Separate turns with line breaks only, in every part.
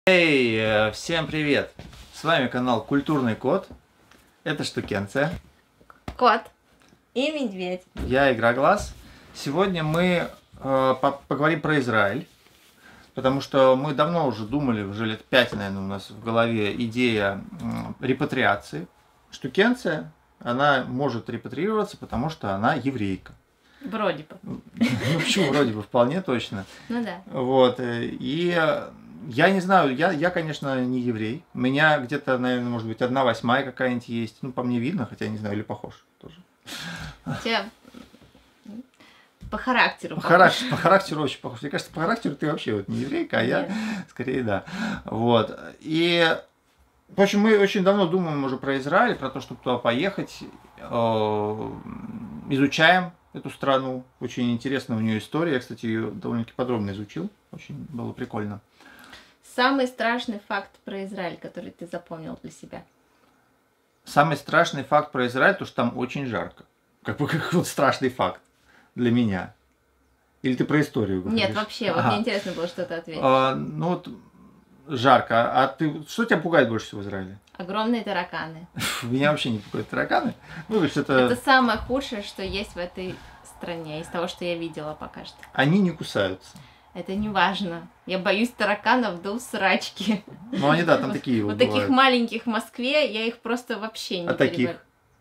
Эй, всем привет! С вами канал Культурный Кот. Это Штукенция.
Кот и медведь.
Я Игроглаз. Сегодня мы поговорим про Израиль. Потому что мы давно уже думали, уже лет 5, наверное, у нас в голове идея репатриации. Штукенция, она может репатриироваться, потому что она еврейка.
Вроде бы.
Ну почему вроде бы, вполне точно.
Ну да.
Вот. И я не знаю, я, конечно, не еврей. У меня где-то, наверное, может быть, 1/8 какая-нибудь есть. Ну, по мне видно, хотя не знаю, или похож тоже.
У тебя по характеру.
По характеру очень похож. Мне кажется, по характеру ты вообще вот не еврейка, а я скорее да. Вот. И, в общем, мы очень давно думаем уже про Израиль, про то, чтобы туда поехать. Изучаем эту страну. Очень интересна у нее история. Я, кстати, ее довольно-таки подробно изучил. Очень было прикольно.
Самый страшный факт про Израиль, который ты запомнил для себя?
Самый страшный факт про Израиль, то что там очень жарко. Как вот страшный факт для меня. Или ты про историю говоришь?
Нет, вообще, вот мне интересно было, что ты ответишь.
Ну вот жарко. А ты, что тебя пугает больше всего в Израиле?
Огромные тараканы.
Меня вообще не пугают тараканы. Ну,
Это самое худшее, что есть в этой стране, из того, что я видела пока что.
Они не кусаются.
Это не важно. Я боюсь тараканов до усрачки.
Ну они, да, там такие
вот таких маленьких в Москве я их просто вообще не
таких?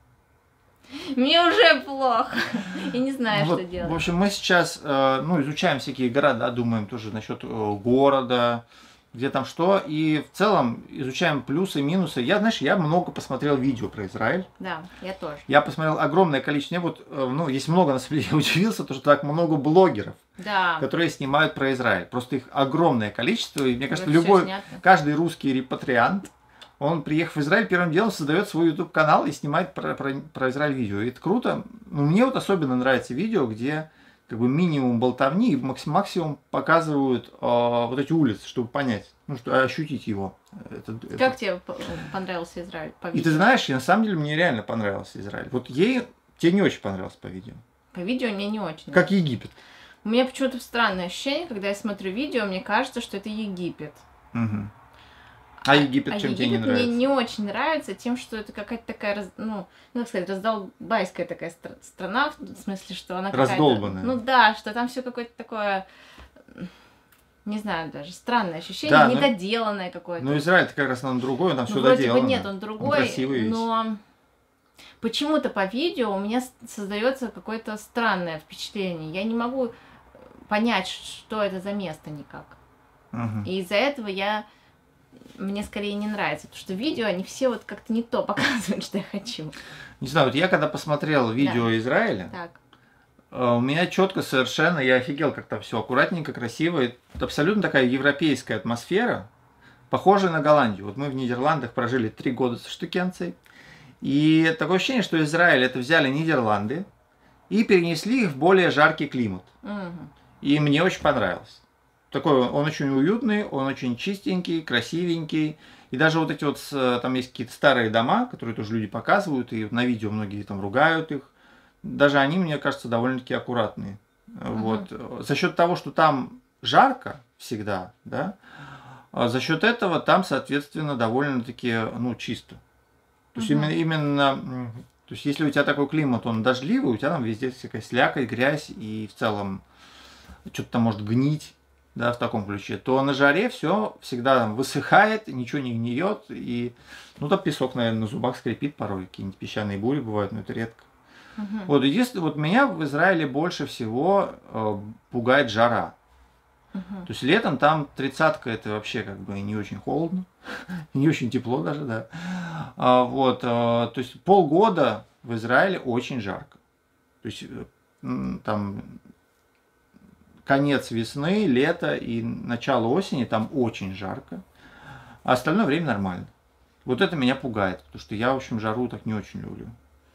Мне уже плохо. Я не знаю, что делать.
В общем, мы сейчас изучаем всякие города, думаем тоже насчет города, где там что, и в целом изучаем плюсы, минусы. Я много посмотрел видео про Израиль.
Да, я тоже.
Я посмотрел огромное количество, есть много, на самом деле, я удивился, то, что так много блогеров,
да,
которые снимают про Израиль. Просто их огромное количество, и мне кажется, каждый русский репатриант, он, приехав в Израиль, первым делом создает свой YouTube-канал и снимает про Израиль видео. И это круто. Но мне вот особенно нравится видео, где как бы минимум болтовни и максимум показывают вот эти улицы, чтобы понять, ощутить его.
Как тебе понравился Израиль по видео?
И ты знаешь, на самом деле мне реально понравился Израиль. Вот тебе не очень понравился по видео?
По видео мне не очень.
Как Египет?
У меня почему-то странное ощущение, когда я смотрю видео, мне кажется, что это Египет.
Угу. А Египет чем тебе не нравится?
Мне не очень нравится тем, что это какая-то такая, как сказать, раздолбайская такая страна, в смысле, что она какая-то...
Раздолбанная.
Ну да, что там все какое-то такое, не знаю даже, странное ощущение, да, недоделанное какое-то.
Ну Израиль-то как раз он другой, он там все
вроде
доделано.
Бы нет, он другой,
он красивый
но почему-то по видео у меня создается какое-то странное впечатление. Я не могу понять, что это за место никак.
Угу.
И из-за этого мне скорее не нравится, потому что видео, они все вот как-то не то показывают, что я хочу.
Не знаю, вот я когда посмотрел видео Израиля, у меня четко совершенно, я офигел, как там все аккуратненько, красиво. Это абсолютно такая европейская атмосфера, похожая на Голландию. Вот мы в Нидерландах прожили 3 года со Штукенцией, и такое ощущение, что Израиль это взяли Нидерланды и перенесли их в более жаркий климат. И мне очень понравилось. Такой, он очень уютный, он очень чистенький, красивенький. И даже вот эти вот, там есть какие-то старые дома, которые тоже люди показывают, и на видео многие там ругают их. Даже они, мне кажется, довольно-таки аккуратные. Вот. За счет того, что там жарко всегда, да, за счет этого там, соответственно, довольно-таки, чисто. То есть именно, то есть если у тебя такой климат, он дождливый, у тебя там везде всякая слякоть, грязь, и в целом что-то там может гнить. Да, в таком ключе, то на жаре все всегда там высыхает, ничего не гниет, и там песок, наверное, на зубах скрипит порой, какие-нибудь песчаные бури бывают, но это редко. Вот единственное, вот меня в Израиле больше всего пугает жара. То есть летом там 30-ка это вообще как бы не очень холодно, не очень тепло даже, да. То есть полгода в Израиле очень жарко. То есть там конец весны, лето и начало осени там очень жарко, а остальное время нормально. Вот это меня пугает, потому что я, в общем, жару так не очень люблю.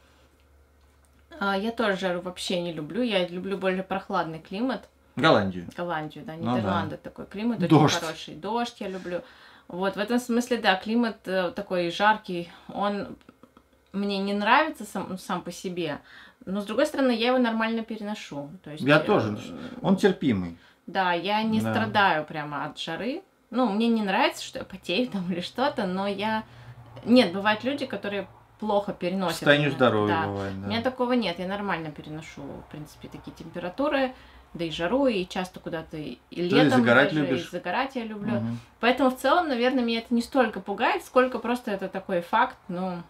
Я тоже жару вообще не люблю, я люблю более прохладный климат.
Голландию,
да, Нидерланды такой климат
Дождь.
Очень хороший, дождь я люблю. Вот в этом смысле, да, климат такой жаркий, он мне не нравится сам по себе. Но, с другой стороны, я его нормально переношу. То есть,
я тоже. Он терпимый.
Да, я не страдаю прямо от жары. ну, мне не нравится, что я потею там или что-то, но я... Нет, бывают люди, которые плохо переносят.
Состояние здоровья бывает, да.
У меня такого нет, я нормально переношу, в принципе, такие температуры, да и жару, и часто куда-то и летом
загорать
даже,
любишь.
И загорать я люблю. Поэтому в целом, наверное, меня это не столько пугает, сколько просто это такой факт, ну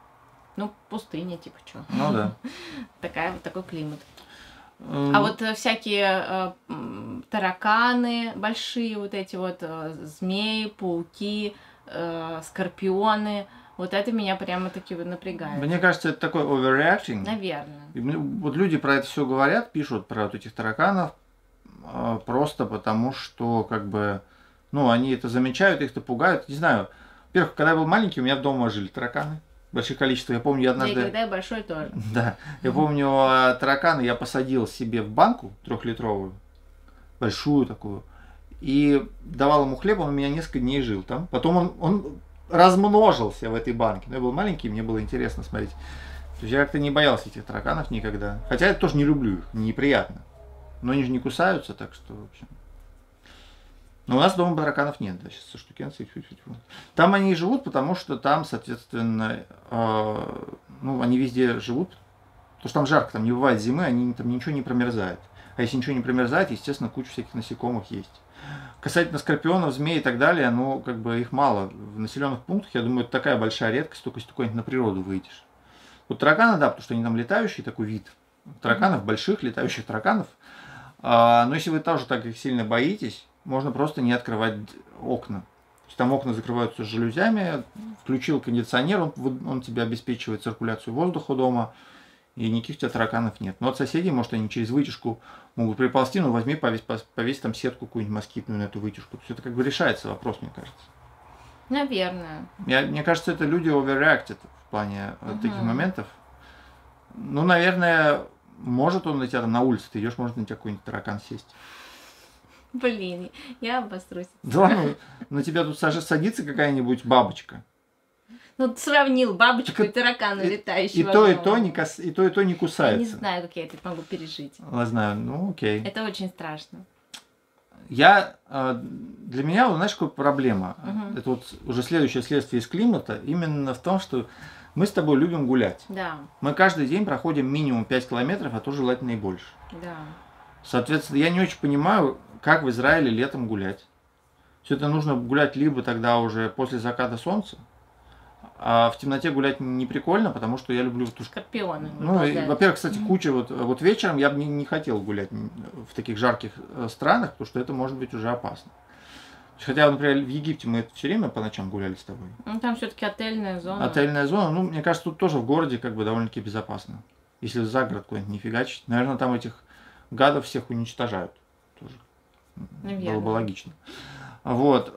пустыня, типа, что.
Ну да.
Такой климат. А вот всякие тараканы большие, вот эти вот змеи, пауки, скорпионы, вот это меня прямо таки напрягает.
Мне кажется, это такой overreacting.
Наверное.
Вот люди про это все говорят, пишут про вот этих тараканов, просто потому что, как бы, ну, они это замечают, их это пугают. Не знаю. Во-первых, когда я был маленький, у меня дома жили тараканы. Большое количество. Я помню, я однажды...
Да, и когда я большой тоже.
Да. Я помню, тараканы я посадил себе в банку 3-литровую, большую такую, и давал ему хлеб, он у меня несколько дней жил там. Потом он размножился в этой банке. Но я был маленький, мне было интересно смотреть. То есть я как-то не боялся этих тараканов никогда. Хотя я тоже не люблю их, неприятно. Но они же не кусаются, так что, в общем... Но у нас дома тараканов нет, да, сейчас со штукенцей. Там они и живут, потому что там, соответственно, ну, они везде живут, потому что там жарко, там не бывает зимы, они там ничего не промерзает. А если ничего не промерзает, естественно, куча всяких насекомых есть. Касательно скорпионов, змей и так далее, ну, как бы их мало. В населенных пунктах, я думаю, это такая большая редкость, только если ты куда-нибудь на природу выйдешь. Вот тараканы, да, потому что они там летающие, такой вид. Тараканов, больших летающих тараканов. Но если вы тоже так их сильно боитесь, можно просто не открывать окна. То есть там окна закрываются жалюзями, включил кондиционер, он тебе обеспечивает циркуляцию воздуха дома, и никаких у тебя тараканов нет. Но от соседей, может, они через вытяжку могут приползти, но возьми, повесь там сетку какую-нибудь москитную на эту вытяжку. То есть это как бы решается вопрос, мне кажется.
Наверное.
Мне кажется, это люди overreacted в плане таких моментов. Ну, наверное, может он на тебя там на улице, ты идешь, может на тебя какой-нибудь таракан сесть.
Блин, я обосрусь.
Да ладно, на тебя тут садится какая-нибудь бабочка.
Ну, ты сравнил бабочку и таракана летающего.
И то не кусается.
Я не знаю, как я это могу пережить.
Я знаю, ну окей.
Это очень страшно.
Для меня, вот, знаешь, какая проблема? Это вот уже следующее следствие из климата, именно в том, что мы с тобой любим гулять.
Да.
Мы каждый день проходим минимум 5 километров, а то желательно и больше.
Да.
Соответственно, я не очень понимаю, как в Израиле летом гулять. Все это нужно гулять либо тогда уже после заката солнца, а в темноте гулять не прикольно, потому что я люблю...
Скорпионы.
Ну, во-первых, кстати, куча вот вечером я бы не хотел гулять в таких жарких странах, потому что это может быть уже опасно. Хотя, например, в Египте мы все время по ночам гуляли с тобой.
Ну, там все-таки отельная зона.
Отельная зона, ну, мне кажется, тут тоже в городе как бы довольно-таки безопасно. Если за город куда-нибудь не фигачить. Наверное, там этих гадов всех уничтожают. Тоже.
Наверное.
Было бы логично. Вот.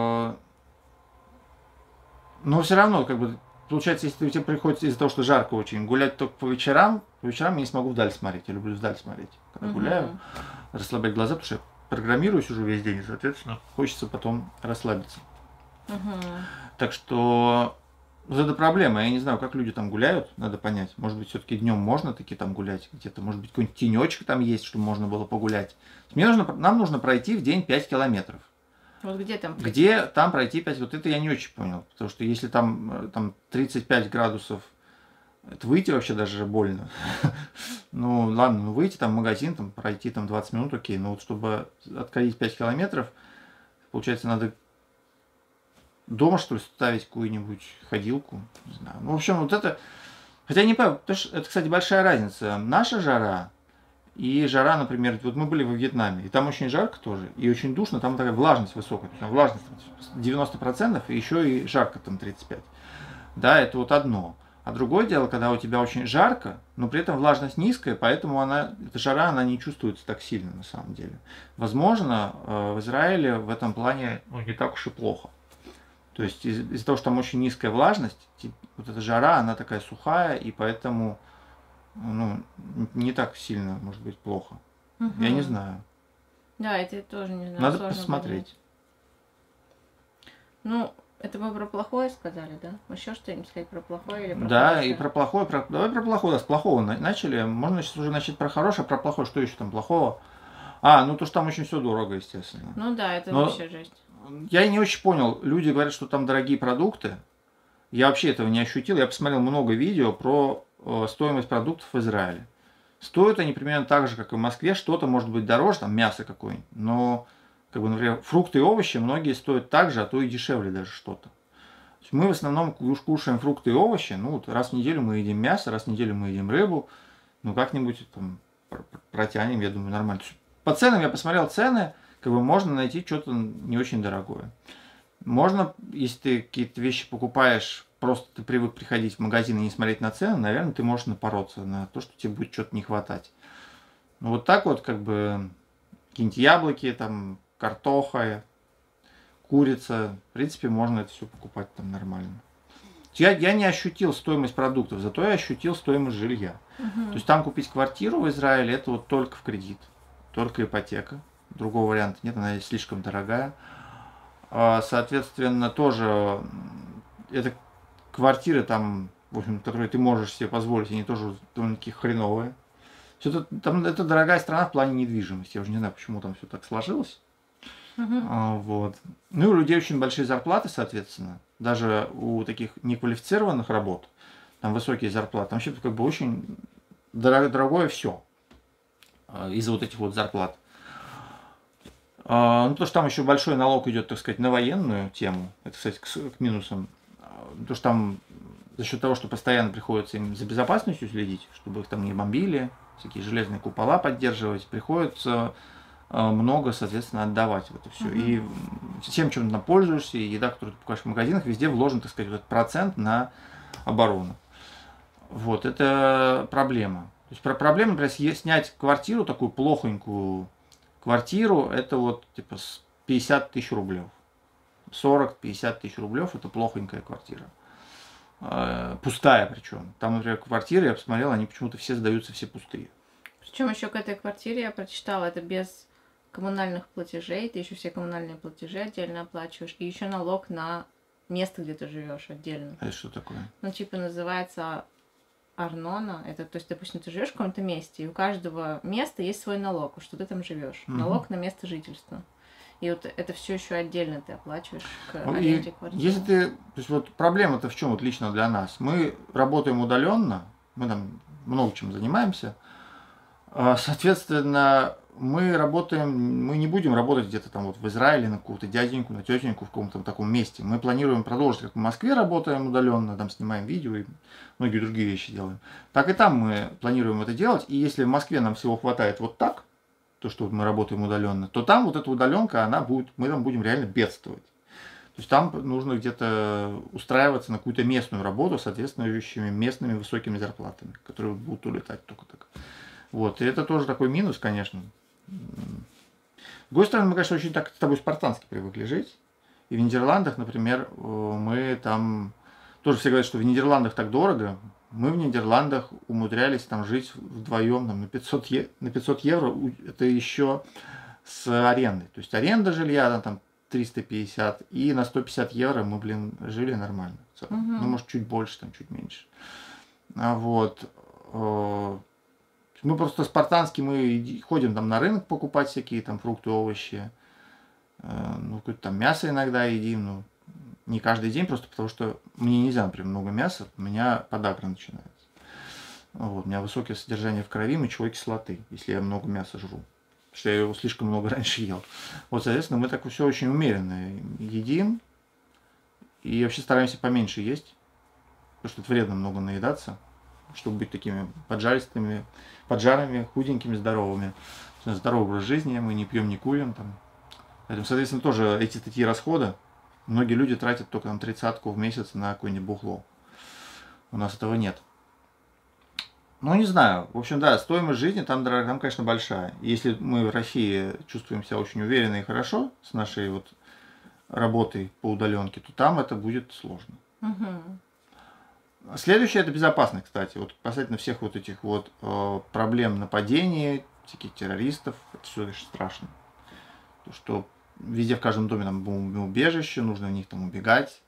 Но все равно, как бы, получается, если тебе приходится из-за того, что жарко очень, гулять только по вечерам я не смогу вдаль смотреть. Я люблю вдаль смотреть. Когда гуляю, расслаблять глаза, потому что я программируюсь уже весь день, и, соответственно, хочется потом расслабиться. Так что вот это проблема. Я не знаю, как люди там гуляют, надо понять. Может быть, все-таки днем можно таки там гулять, где-то, может быть, какой-нибудь тенечек там есть, чтобы можно было погулять. Нам нужно пройти в день 5 километров.
Вот где там?
Где там пройти 5? Вот это я не очень понял. Потому что если там 35 градусов, это выйти вообще даже больно. Ну ладно, выйти там в магазин, там пройти там 20 минут, окей. Но вот чтобы отходить 5 километров, получается, надо дома, что ли, ставить какую-нибудь ходилку. Не знаю. Ну, в общем, вот это... Хотя я не понимаю, потому что это, кстати, большая разница. Наша жара и жара, например, вот мы были во Вьетнаме, и там очень жарко тоже, и очень душно, там такая влажность высокая, там влажность 90%, и еще и жарко там 35%. Да, это вот одно. А другое дело, когда у тебя очень жарко, но при этом влажность низкая, поэтому эта жара, она не чувствуется так сильно на самом деле. Возможно, в Израиле в этом плане не так уж и плохо. То есть из-за того, что там очень низкая влажность, вот эта жара, она такая сухая, и поэтому не так сильно, может быть, плохо. Я не знаю.
Да, это я тоже не знаю.
Надо посмотреть.
Ну, это мы про плохое сказали, да? Еще что-нибудь сказать про плохое или про
Да,
хорошее?
и про плохое. Давай про плохое. Да, с плохого начали. Можно сейчас уже начать про хорошее, про плохое. Что еще там плохого? Ну то, что там очень все дорого, естественно.
Ну да, это вообще жесть.
Я не очень понял. Люди говорят, что там дорогие продукты. Я вообще этого не ощутил. Я посмотрел много видео про стоимость продуктов в Израиле. Стоят они примерно так же, как и в Москве. Что-то может быть дороже, там мясо какое-нибудь. Но, как бы, например, фрукты и овощи многие стоят так же, а то и дешевле даже что-то. Мы в основном кушаем фрукты и овощи. Ну, вот раз в неделю мы едим мясо, раз в неделю мы едим рыбу. Ну, как-нибудь там протянем, я думаю, нормально. По ценам я посмотрел цены, как бы можно найти что-то не очень дорогое. Можно, если ты какие-то вещи покупаешь, просто ты привык приходить в магазин и не смотреть на цены, наверное, ты можешь напороться на то, что тебе будет что-то не хватать. Ну, вот так вот, как бы, какие-нибудь яблоки, там, картоха, курица, в принципе, можно это все покупать там нормально. Я не ощутил стоимость продуктов, зато я ощутил стоимость жилья. То есть там купить квартиру в Израиле это вот только в кредит, только ипотека. Другого варианта нет, она слишком дорогая. Соответственно, тоже это квартиры там, в общем, которые ты можешь себе позволить, они тоже довольно-таки хреновые. Это дорогая страна в плане недвижимости. Я уже не знаю, почему там все так сложилось. Вот. Ну и у людей очень большие зарплаты, соответственно. Даже у таких неквалифицированных работ, там высокие зарплаты, там вообще как бы очень дорогое все из-за вот этих вот зарплат. Ну, потому что там еще большой налог идет, так сказать, на военную тему. Это, кстати, к минусам. Потому что там за счет того, что постоянно приходится им за безопасностью следить, чтобы их там не бомбили, всякие железные купола поддерживать, приходится много, соответственно, отдавать в это все. И всем, чем ты пользуешься, и еда, которую ты покупаешь в магазинах, везде вложен, так сказать, вот этот процент на оборону. Вот, это проблема. То есть проблема, например, снять квартиру, такую плохонькую квартиру, это вот типа 50 тысяч рублей. 40-50 тысяч рублей это плохонькая квартира. Пустая причем. Там, например, квартиры, я посмотрел, они почему-то все сдаются, все пустые.
Причем еще к этой квартире я прочитала, это без коммунальных платежей, ты еще все коммунальные платежи отдельно оплачиваешь, и еще налог на место, где ты живешь отдельно.
Это что такое?
Ну, типа называется Арнона. Это, то есть, допустим, ты живешь в каком-то месте, и у каждого места есть свой налог, что ты там живешь. Налог на место жительства. И вот это все еще отдельно ты оплачиваешь к аренде квартиры.
Если ты, то есть вот проблема-то в чем вот лично для нас? Мы работаем удаленно, мы там много чем занимаемся. Соответственно, мы не будем работать где-то там вот в Израиле на какого-то дяденьку, на тетеньку в каком-то таком месте. Мы планируем продолжить, как в Москве работаем удаленно, там снимаем видео и многие другие вещи делаем. Так и там мы планируем это делать. И если в Москве нам всего хватает вот так, то, что мы работаем удаленно, то там вот эта удаленка, мы там будем реально бедствовать. То есть там нужно где-то устраиваться на какую-то местную работу, соответствующими местными высокими зарплатами, которые будут улетать только так. Вот, и это тоже такой минус, конечно. С другой стороны, мы, конечно, очень так с тобой спартански привыкли жить. И в Нидерландах, например, мы там... Тоже все говорят, что в Нидерландах так дорого. Мы в Нидерландах умудрялись там жить вдвоем там, на 500 евро. Это еще с арендой. То есть аренда жилья там 350. И на 150 евро мы, жили нормально. Ну, может, чуть больше, там, чуть меньше. Вот. Мы просто спартански мы ходим там на рынок покупать всякие там фрукты, овощи. Ну, какое-то там мясо иногда едим, но не каждый день, просто потому что мне нельзя, например, много мяса, у меня подагра начинается. Вот, у меня высокое содержание в крови мочевой кислоты, если я много мяса жру. Потому что я его слишком много раньше ел. Вот, соответственно, мы так все очень умеренно едим. И вообще стараемся поменьше есть. Потому что это вредно много наедаться, чтобы быть такими поджарами, худенькими, здоровыми. Здоровый образ жизни, мы не пьем, не курим. Там. Поэтому, соответственно, тоже эти такие расходы. Многие люди тратят только там 30-ку в месяц на какое-нибудь бухло. У нас этого нет. Ну, не знаю. В общем, да, стоимость жизни там, конечно, большая. Если мы в России чувствуем себя очень уверенно и хорошо с нашей вот работой по удаленке, то там это будет сложно. Следующее — это безопасность, кстати. Вот касательно всех вот этих вот проблем нападений, всяких террористов, это все, конечно, страшно. То, что везде в каждом доме там бомбоубежище, нужно в них там убегать.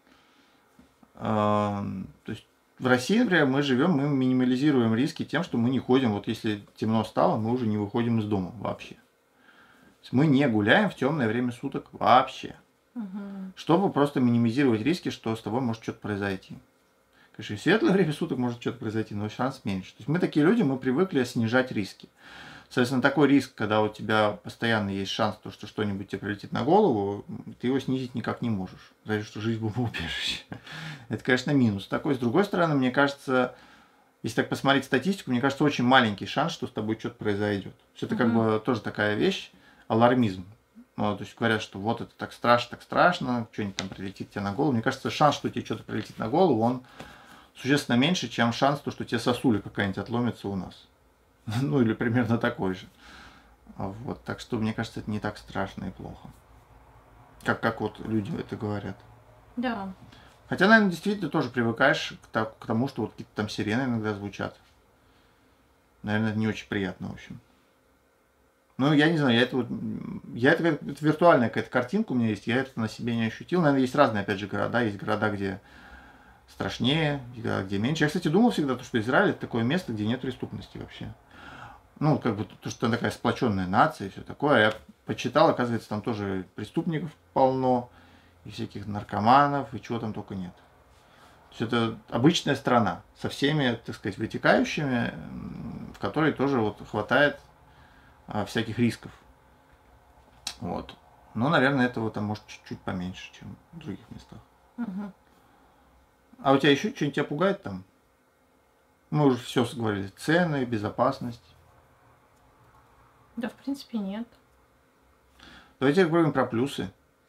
То есть в России, например, мы минимализируем риски тем, что мы не ходим, вот если темно стало, мы уже не выходим из дома вообще. То есть мы не гуляем в темное время суток вообще. чтобы просто минимизировать риски, что с тобой может что-то произойти. Конечно, и в светлое время суток может что-то произойти, но шанс меньше. То есть мы такие люди, мы привыкли снижать риски. Соответственно, такой риск, когда у тебя постоянно есть шанс, что что-нибудь тебе прилетит на голову, ты его снизить никак не можешь. Потому что жизнь бомбоубежище. Это, конечно, минус. Такой, с другой стороны, мне кажется, если так посмотреть статистику, мне кажется, очень маленький шанс, что с тобой что-то произойдет. Это как бы тоже такая вещь, алармизм. Ну, то есть говорят, что вот это так страшно, что-нибудь там прилетит тебе на голову. Мне кажется, шанс, что тебе что-то прилетит на голову, он существенно меньше, чем шанс, что тебе сосуля какая-нибудь отломится у нас. Ну, или примерно такой же. Вот. Так что, мне кажется, это не так страшно и плохо. Как вот люди это говорят.
Да.
Хотя, наверное, действительно тоже привыкаешь к тому, что вот какие-то там сирены иногда звучат. Наверное, это не очень приятно, в общем. Ну, я не знаю, это виртуальная какая-то картинка у меня есть, я это на себе не ощутил. Наверное, есть разные, опять же, города. Есть города, где страшнее, где меньше. Я, кстати, думал всегда, что Израиль это такое место, где нет преступности вообще. Ну, как бы то, что такая сплоченная нация и все такое. Я почитал, оказывается, там тоже преступников полно, и всяких наркоманов, и чего там только нет. То есть это обычная страна со всеми, так сказать, вытекающими, в которой тоже вот хватает всяких рисков. Вот. Но, наверное, этого там может чуть-чуть поменьше, чем в других местах. А у тебя еще что-нибудь тебя пугает там? Мы уже все говорили. Цены, безопасность.
Да, в принципе, нет.
Давайте поговорим про плюсы.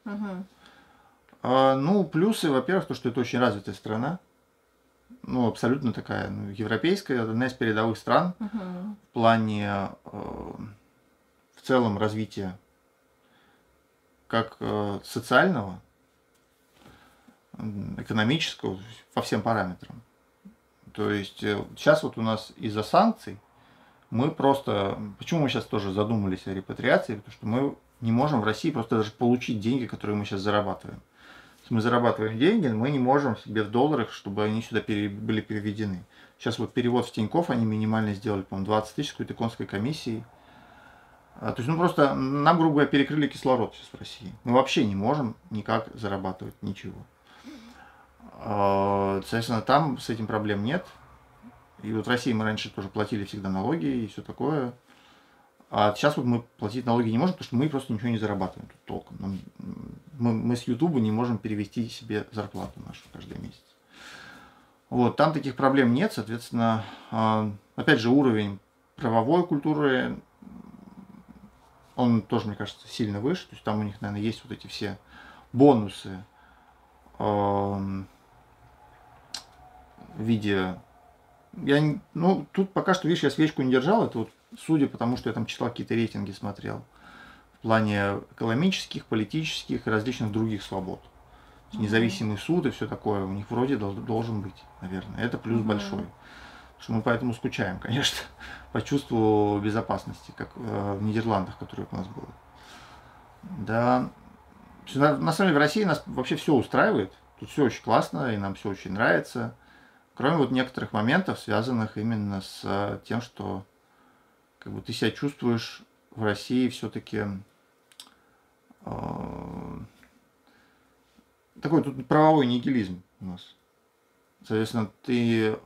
Ну, плюсы, во-первых, то, что это очень развитая страна. Ну, абсолютно такая, европейская, одна из передовых стран в плане в целом развития как социального, экономического, по всем параметрам. То есть сейчас вот у нас из-за санкций мы просто... Почему мы сейчас тоже задумались о репатриации? Потому что мы не можем в России просто даже получить деньги, которые мы сейчас зарабатываем. Если мы зарабатываем деньги, мы не можем себе в долларах, чтобы они сюда были переведены. Сейчас вот перевод в Тинькофф они минимально сделали, по-моему, 20 тысяч какой-то конской комиссией. То есть, просто нам, грубо говоря, перекрыли кислород сейчас в России. Мы вообще не можем никак зарабатывать ничего. Соответственно, там с этим проблем нет. И вот в России мы раньше тоже платили всегда налоги и все такое. А сейчас вот мы платить налоги не можем, потому что мы просто ничего не зарабатываем тут толком. Мы с Ютуба не можем перевести себе зарплату нашу каждый месяц. Вот, там таких проблем нет, соответственно, опять же, уровень правовой культуры, он тоже, мне кажется, сильно выше. То есть там у них, наверное, есть вот эти все бонусы в виде... тут пока что, видишь, я свечку не держал, это вот судя по тому, что я там читал какие-то рейтинги, смотрел, в плане экономических, политических и различных других свобод. Независимый суд и все такое у них вроде должен быть, наверное. Это плюс большой. Что мы поэтому скучаем, конечно, по чувству безопасности, как в Нидерландах, которое у нас было. Да. На самом деле в России нас вообще все устраивает. Тут все очень классно, и нам все очень нравится. Кроме вот некоторых моментов, связанных именно с тем, что как бы ты себя чувствуешь в России все-таки такой тут правовой нигилизм у нас. Соответственно, ты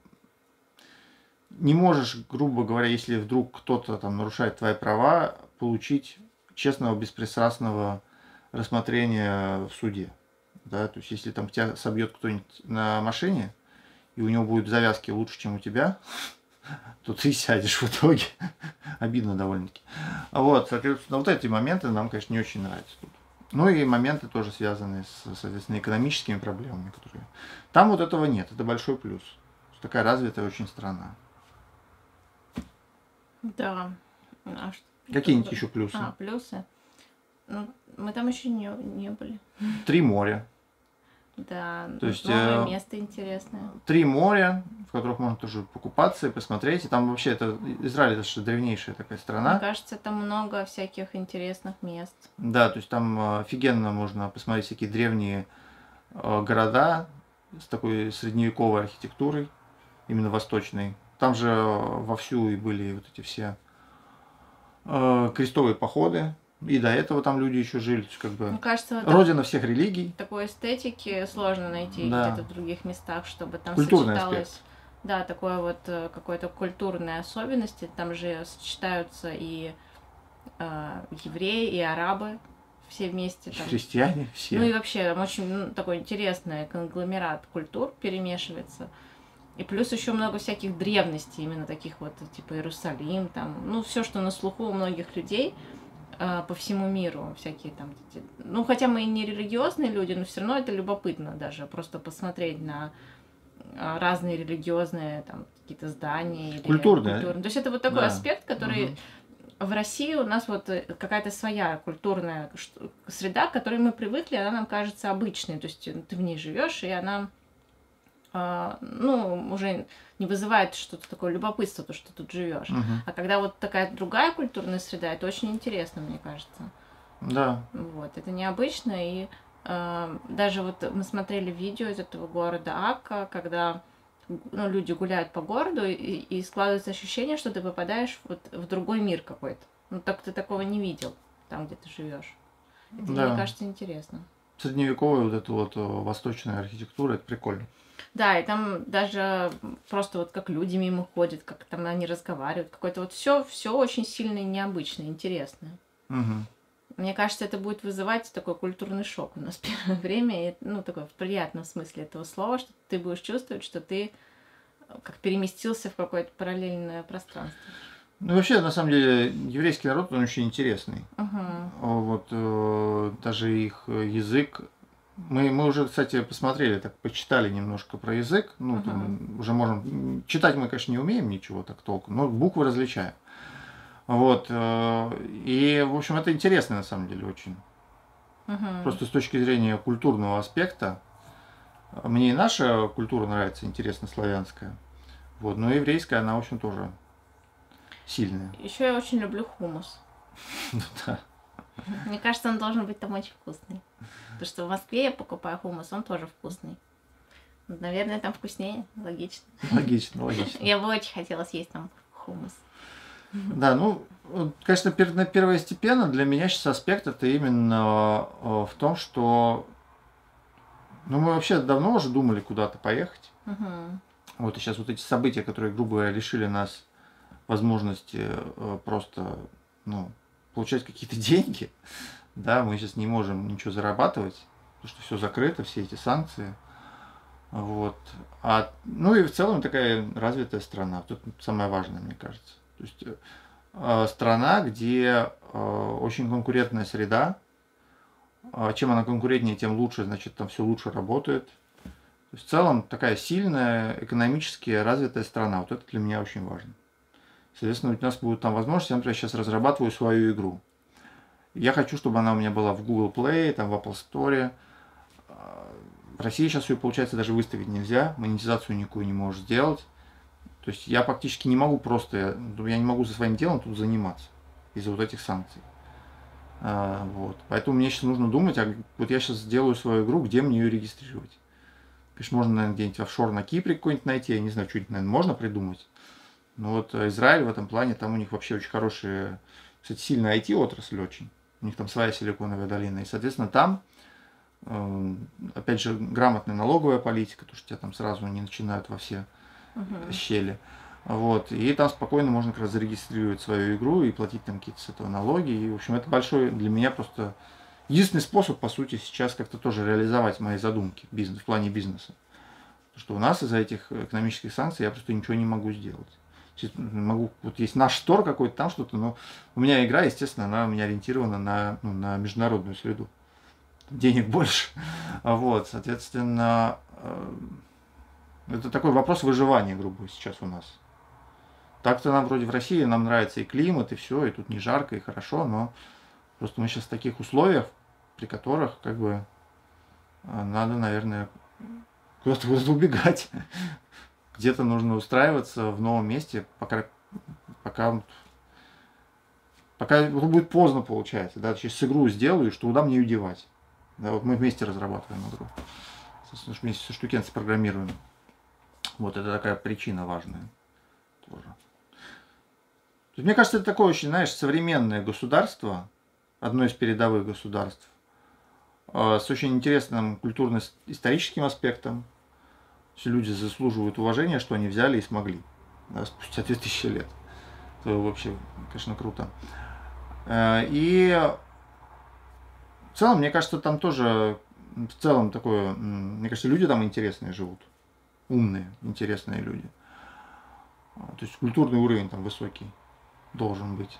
не можешь, грубо говоря, если вдруг кто-то там нарушает твои права, получить честного, беспристрастного рассмотрения в суде. Да? То есть, если там тебя собьет кто-нибудь на машине, и у него будут завязки лучше, чем у тебя, то ты сядешь в итоге. Обидно довольно-таки. Вот, соответственно, вот эти моменты нам, конечно, не очень нравятся тут. Ну и моменты тоже связанные с, соответственно, экономическими проблемами, которые... Там вот этого нет, это большой плюс. Такая развитая очень страна.
Да.
Какие-нибудь еще плюсы?
Плюсы. Ну, мы там еще не были.
3 моря.
Да,
то есть,
новое место интересное.
3 моря, в которых можно тоже покупаться и посмотреть. И там вообще Израиль это же древнейшая такая страна.
Мне кажется, там много всяких интересных мест.
Да, то есть там офигенно можно посмотреть всякие древние города с такой средневековой архитектурой, именно восточной. Там же вовсю и были вот эти все крестовые походы. И до этого там люди еще жили, как бы.
Мне кажется,
родина всех религий.
Такой эстетики сложно найти где-то в других местах, чтобы там
культурный
сочеталось.
Аспект.
Да, такое вот какой-то культурной особенности. Там же сочетаются и евреи, и арабы все вместе. Там.
Христиане все.
Ну и вообще там очень такой интересный конгломерат культур перемешивается. И плюс еще много всяких древностей, именно таких вот, типа Иерусалим, там, ну, все, что на слуху у многих людей по всему миру, всякие там, ну, хотя мы и не религиозные люди, но все равно это любопытно даже, просто посмотреть на разные религиозные там какие-то здания. Или
культурные.
То есть это вот такой аспект, который в России у нас вот какая-то своя культурная среда, к которой мы привыкли, она нам кажется обычной, то есть ты в ней живешь, и она ну, уже не вызывает что-то такое любопытство, то, что ты тут живешь. А когда вот такая другая культурная среда, это очень интересно, мне кажется.
Да.
Вот, это необычно, и даже вот мы смотрели видео из этого города Акка, когда ну, люди гуляют по городу, и складывается ощущение, что ты попадаешь вот в другой мир какой-то. Ну, так ты такого не видел там, где ты живешь. Это, мне кажется, интересно.
Средневековая вот эта вот восточная архитектура, это прикольно.
Да, и там даже просто вот как люди мимо ходят, как там они разговаривают, какое-то вот все очень сильно необычное, интересное. Мне кажется, это будет вызывать такой культурный шок у нас в первое время, и, ну, такой в приятном смысле этого слова, что ты будешь чувствовать, что ты как переместился в какое-то параллельное пространство.
Ну, вообще, на самом деле, еврейский народ, он очень интересный. Вот даже их язык. Мы уже, кстати, посмотрели, так почитали немножко про язык. Ну, там уже можем. Читать мы, конечно, не умеем ничего так толком, но буквы различаем. Вот. И, в общем, это интересно на самом деле очень. Просто с точки зрения культурного аспекта. Мне и наша культура нравится, интересно, славянская. Вот, но еврейская, она, в общем, тоже сильная.
Еще я очень люблю хумус.
Ну да.
Мне кажется, он должен быть там очень вкусный. Потому что в Москве я покупаю хумус, он тоже вкусный. Наверное, там вкуснее, логично.
Логично.
Я бы очень хотела съесть там хумус.
Да, ну, конечно, первостепенно для меня сейчас аспект это именно в том, что ну, мы вообще давно уже думали куда-то поехать. Вот и сейчас вот эти события, которые, грубо говоря, лишили нас возможности просто, ну, получать какие-то деньги, да, мы сейчас не можем ничего зарабатывать, потому что все закрыто, все эти санкции. Вот. Ну и в целом такая развитая страна. Тут самое важное, мне кажется. То есть страна, где очень конкурентная среда. Чем она конкурентнее, тем лучше, значит, там все лучше работает. То есть в целом такая сильная, экономически развитая страна. Вот это для меня очень важно. Соответственно, у нас будет там возможность, я, например, сейчас разрабатываю свою игру. Я хочу, чтобы она у меня была в Google Play, там в Apple Store. В России сейчас ее, получается, даже выставить нельзя, монетизацию никакую не можешь сделать. То есть я практически не могу просто, я не могу за своим делом тут заниматься из-за вот этих санкций. Вот. Поэтому мне сейчас нужно думать, вот я сейчас сделаю свою игру, где мне ее регистрировать. Конечно, можно, наверное, где-нибудь офшор на Кипре какой-нибудь найти, я не знаю, что-нибудь, наверное, можно придумать. Но вот Израиль в этом плане, там у них вообще очень хорошие, кстати, сильная IT-отрасль очень. У них там своя силиконовая долина. И, соответственно, там, опять же, грамотная налоговая политика, потому что тебя там сразу не начинают во все щели. Вот. И там спокойно можно как раз зарегистрировать свою игру и платить там какие-то с этого налоги. И, в общем, это большой для меня просто единственный способ, по сути, сейчас как-то тоже реализовать мои задумки в плане бизнеса. Потому что у нас из-за этих экономических санкций я просто ничего не могу сделать. Могу, вот есть наш штор какой-то, там что-то, но у меня игра, естественно, она у меня ориентирована на международную среду. Денег больше. Вот, соответственно, это такой вопрос выживания, грубо говоря, сейчас у нас. Так-то нам вроде в России, нам нравится и климат, и все, и тут не жарко, и хорошо, но просто мы сейчас в таких условиях, при которых, как бы, надо, наверное, куда-то убегать. Где-то нужно устраиваться в новом месте, пока будет поздно, получается. Да, сейчас игру сделаю, что куда мне ее девать. Да, вот мы вместе разрабатываем игру. Вместе со штукенцем программируем. Вот это такая причина важная тоже. Мне кажется, это такое очень, знаешь, современное государство, одно из передовых государств, с очень интересным культурно-историческим аспектом. Все люди заслуживают уважения, что они взяли и смогли, да, спустя 2000 лет. Это вообще, конечно, круто. И в целом, мне кажется, там тоже, в целом такое, мне кажется, люди там интересные живут. Умные, интересные люди. То есть культурный уровень там высокий должен быть.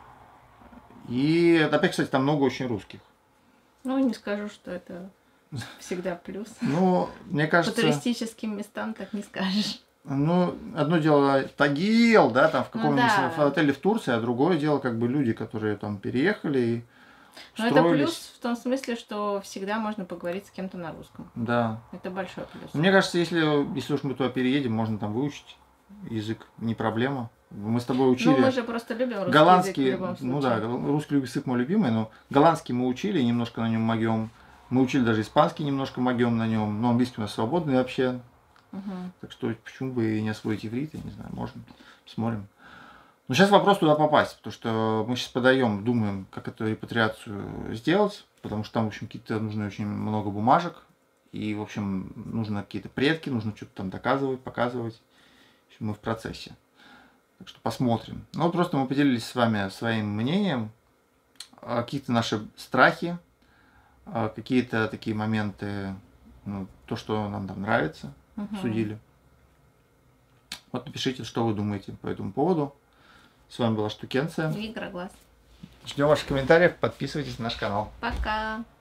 И опять, кстати, там много очень русских.
Ну, не скажу, что это всегда плюс.
Ну, мне кажется...
По туристическим местам так не скажешь.
Ну, одно дело Тагил, да, там в каком-нибудь отеле в Турции, а другое дело как бы люди, которые там переехали и
строились. Но это плюс в том смысле, что всегда можно поговорить с кем-то на русском.
Да.
Это большой плюс.
Мне кажется, если уж мы туда переедем, можно там выучить язык, не проблема. Мы с тобой учили...
Ну, мы же просто любим русский
голландский
язык в любом случае.
Ну да, русский язык мой любимый, но голландский мы учили, немножко на нем могем. Мы учили даже испанский немножко могем на нем, но английский у нас свободный вообще. Так что почему бы и не освоить иврит, я не знаю, можно, посмотрим. Но сейчас вопрос туда попасть, потому что мы сейчас подаем, думаем, как эту репатриацию сделать, потому что там, в общем, нужно очень много бумажек, и, в общем, нужно какие-то предки, нужно что-то там доказывать, показывать. В общем, мы в процессе. Так что посмотрим. Ну, вот просто мы поделились с вами своим мнением, какие-то наши страхи, какие-то такие моменты, ну, то, что нам там нравится. Судили. Вот напишите, что вы думаете по этому поводу. С вами была Штукенция.
И Игроглаз.
Ждем ваших комментариев, подписывайтесь на наш канал.
Пока.